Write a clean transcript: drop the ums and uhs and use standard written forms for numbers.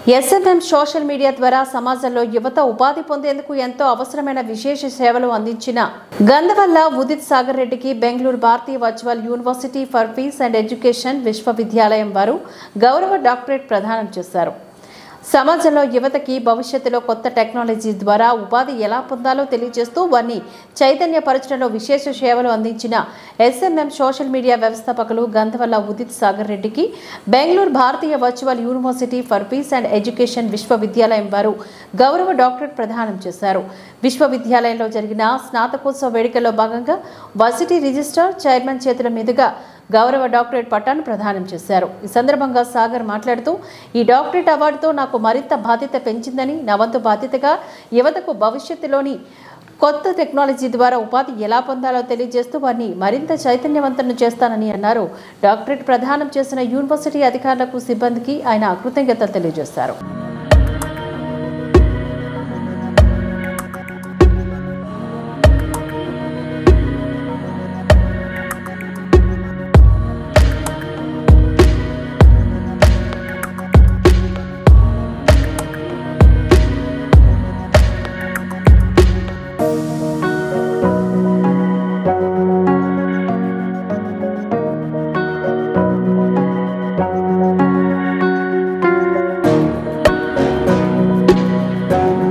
SMM social media ద్వారా సమాజంలో యువత ఉపాధి పొందేందుకు ఎంతో అవసరమైన విశేష సేవలు అందించిన గంధవల్ల ఉదిత్ సాగర్ రెడ్డికి Bengaluru Bharatiya virtual university for peace and education విశ్వవిద్యాలయం వారు గౌరవ డాక్టరేట్ ప్రదానం చేశారు. సమాజంలో యువతకి భవిష్యత్తులో కొత్త టెక్నాలజీ ద్వారా ఉపాధి ఎలా పొందాలో తెలియజేస్తూ వారిని చైతన్యపరచడంలో విశేష సేవలు అందించిన ఎస్ఎంఎం సోషల్ మీడియా వ్యవస్థాపకులు గంధవల్ల ఉదిత్ సాగర్ రెడ్డికి Bengaluru Bharatiya virtual university for peace and education విశ్వవిద్యాలయం వారు గౌరవ డాక్టరేట్ ప్రదానం చేశారు. విశ్వవిద్యాలయంలో జరిగిన స్నాతకోత్సవ వేడుకల్లో భాగంగా వర్సిటీ రిజిస్ట్రార్ చైర్మన్ చేతుల మీదుగా గౌరవ డాక్టరేట్ పట్టాను ప్రదానం చేశారు. ఈ సందర్భంగా సాగర్ మాట్లాడుతూ ఈ డాక్టరేట్ అవార్డుతో నాకు మరింత బాధ్యత పెంచిందని, నా వంతు బాధ్యతగా యువతకు భవిష్యత్తులోని కొత్త టెక్నాలజీ ద్వారా ఉపాధి ఎలా పొందాలో తెలియజేస్తూ వారిని మరింత చైతన్యవంతులను చేస్తానని అన్నారు. డాక్టరేట్ ప్రదానం చేసిన యూనివర్సిటీ అధికారులకు, సిబ్బందికి ఆయన కృతజ్ఞతలు తెలియజేశారు.